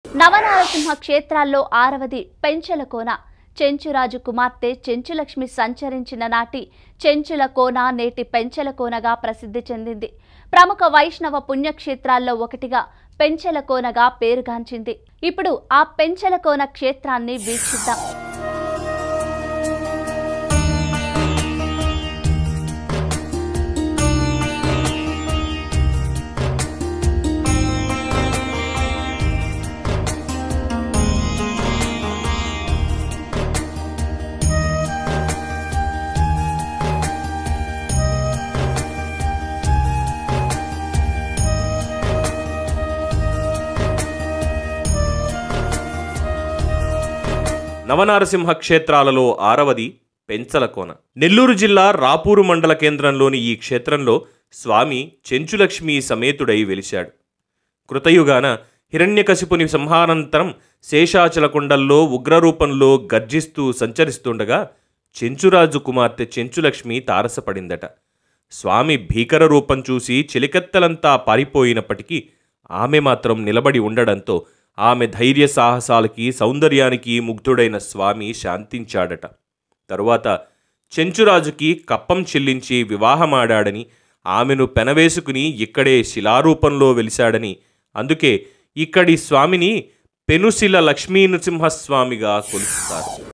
నవనారసింహ క్షేత్రాల్లో ఆరవది పెంచల కోన. చెంచురాజు కుమార్తె చెంచులక్ష్మి సంచరించిన నాటి చెంచుల కోన నేటి పెంచల కోనగా ప్రసిద్ధి చెందింది. ప్రముఖ వైష్ణవ పుణ్యక్షేత్రాల్లో ఒకటిగా పెంచల కోనగా పేరుగాంచింది. ఇప్పుడు ఆ పెంచల కోన క్షేత్రాన్ని వీక్షిద్దాం. నవనారసింహ క్షేత్రాలలో ఆరవది పెంచల కోన. నెల్లూరు జిల్లా రాపూరు మండల కేంద్రంలోని ఈ క్షేత్రంలో స్వామి చెంచులక్ష్మి సమేతుడై వెలిశాడు. కృతయుగాన హిరణ్యకశిపుని సంహారానంతరం శేషాచల కొండల్లో ఉగ్రరూపంలో గర్జిస్తూ సంచరిస్తుండగా చెంచురాజు కుమార్తె చెంచులక్ష్మి తారసపడిందట. స్వామి భీకర రూపం చూసి చెలికత్తెలంతా పారిపోయినప్పటికీ ఆమె మాత్రం నిలబడి ఉండడంతో ఆమె ధైర్య సాహసాలకి సౌందర్యానికి ముగ్ధుడైన స్వామి శాంతించాడట. తరువాత చెంచురాజుకి కప్పం చెల్లించి వివాహమాడాడని, ఆమెను పెనవేసుకుని ఇక్కడే శిలారూపంలో వెలిశాడని, అందుకే ఇక్కడి స్వామిని పెనుశిల లక్ష్మీనృసింహస్వామిగా కొలుస్తారు.